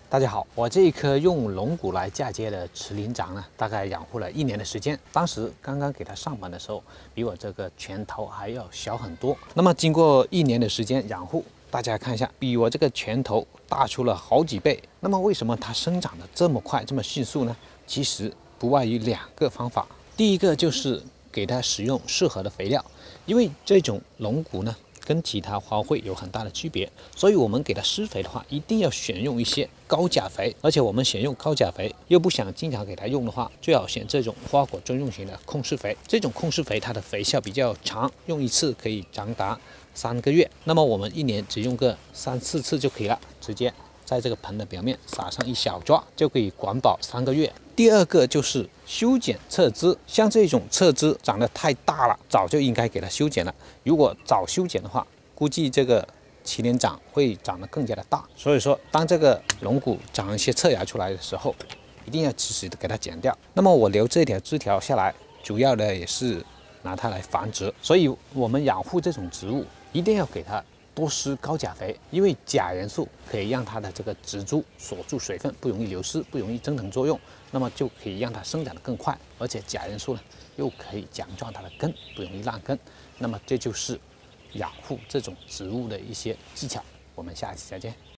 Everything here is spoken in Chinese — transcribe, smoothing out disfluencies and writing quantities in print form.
大家好，我这一棵用龙骨来嫁接的池灵长呢，大概养护了1年的时间。当时刚刚给它上板的时候，比我这个拳头还要小很多。那么经过1年的时间养护，大家看一下，比我这个拳头大出了好几倍。那么为什么它生长得这么快、这么迅速呢？其实不外于2个方法。第一个就是给它使用适合的肥料，因为这种龙骨呢，跟其他花卉有很大的区别，所以我们给它施肥的话，一定要选用一些高钾肥，而且我们选用高钾肥又不想经常给它用的话，最好选这种花果专用型的控施肥。这种控施肥它的肥效比较长，用一次可以长达3个月。那么我们1年只用个3、4次就可以了，直接在这个盆的表面撒上一小抓，就可以管保3个月。第二个就是修剪侧枝，像这种侧枝长得太大了，早就应该给它修剪了。如果早修剪的话，估计这个麒麟掌会长得更加的大。所以说，当这个龙骨长一些侧芽出来的时候，一定要及时的给它剪掉。那么我留这条枝条下来，主要的也是拿它来繁殖。所以我们养护这种植物，一定要给它多施高钾肥，因为钾元素可以让它的这个植株锁住水分，不容易流失，不容易增藤作用，那么就可以让它生长得更快。而且钾元素呢，又可以强壮它的根，不容易烂根。那么这就是养护这种植物的一些技巧。我们下期再见。